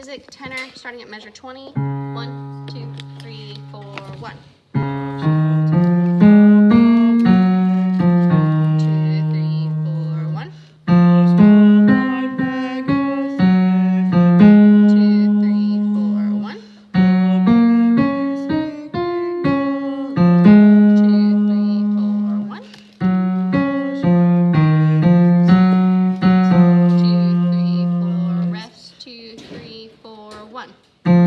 music, tenor, starting at measure 20. 1, 2, 3, 4, 1. 2, 3, 4, 1. 2, 3, 4, 1. 2, 3, 4, 1. 2, 3, 4, rest. 2, 3, 4, 1.